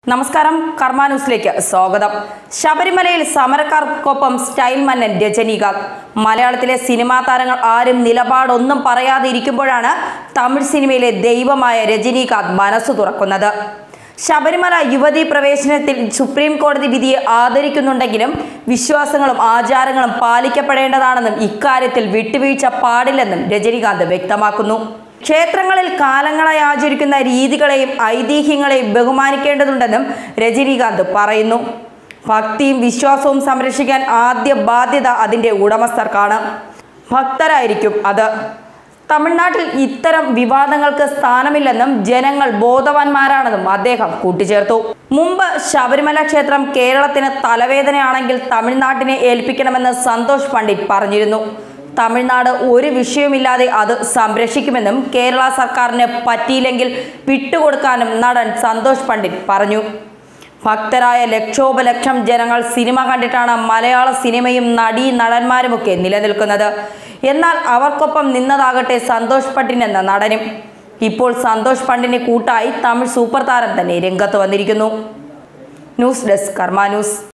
നമസ്കാരം, കർമ്മ ന്യൂസിലേക്ക് സ്വാഗതം. ശബരിമലയിൽ സമരക്കാർക്കൊപ്പം സ്റ്റൈൽ മന്നൻ രജനീകാന്ത്. മലയാളത്തിലെ സിനിമാ താരങ്ങൾ ആരും നിലപാടൊന്നും പറയാതെ ഇരിക്കുമ്പോഴാണ് തമിഴ് സിനിമയിലെ ദൈവമായ രജനീകാന്ത് മനസ്സു തുറക്കുന്നത്. ശബരിമല യുവതീ പ്രവേശനത്തിൽ സുപ്രീം കോടതി വിധിയെ ആദരിക്കുന്നുണ്ടെങ്കിലും വിശ്വാസങ്ങളും ആചാരങ്ങളും പാലിക്കപ്പെടേണ്ടതാണെന്നും ഇക്കാര്യത്തിൽ വിട്ടുവീഴ്ച പാടില്ലെന്നും രജനീകാന്ത് വ്യക്തമാക്കുന്നു. ക്ഷേത്രങ്ങളിൽ കാലങ്ങളായി ആചരിക്കുന്ന രീതികളെയും ഐതിഹ്യങ്ങളെയും ബഹുമാനിക്കേണ്ടതുണ്ടെന്നും രജനീകാന്ത് പറയുന്നു. ഭക്തിയും വിശ്വാസവും സംരക്ഷിക്കാൻ ആദ്യ ബാധ്യത അതിൻ്റെ ഉടമസ്ഥർക്കാണ്, ഭക്തരായിരിക്കും അത്. തമിഴ്നാട്ടിൽ ഇത്തരം വിവാദങ്ങൾക്ക് സ്ഥാനമില്ലെന്നും ജനങ്ങൾ ബോധവാന്മാരാണെന്നും അദ്ദേഹം കൂട്ടിച്ചേർത്തു. മുമ്പ് ശബരിമല ക്ഷേത്രം കേരളത്തിന് തലവേദനയാണെങ്കിൽ തമിഴ്നാട്ടിനെ ഏൽപ്പിക്കണമെന്ന് സന്തോഷ് പണ്ഡിറ്റ് പറഞ്ഞിരുന്നു. തമിഴ്നാട് ഒരു വിഷയവുമില്ലാതെ അത് സംരക്ഷിക്കുമെന്നും കേരള സർക്കാരിന് പറ്റിയില്ലെങ്കിൽ വിട്ടുകൊടുക്കാനും നടൻ സന്തോഷ് പണ്ഡിറ്റ് പറഞ്ഞു. ഭക്തരായ ലക്ഷോപലക്ഷം ജനങ്ങൾ സിനിമ കണ്ടിട്ടാണ് മലയാള സിനിമയും നടന്മാരുമൊക്കെ നിലനിൽക്കുന്നത്. എന്നാൽ അവർക്കൊപ്പം നിന്നതാകട്ടെ സന്തോഷ് പണ്ഡിറ്റ് എന്ന നടനും. ഇപ്പോൾ സന്തോഷ് പണ്ഡിറ്റിന് കൂട്ടായി തമിഴ് സൂപ്പർ താരം തന്നെ രംഗത്ത് വന്നിരിക്കുന്നു. News desk, Karma news.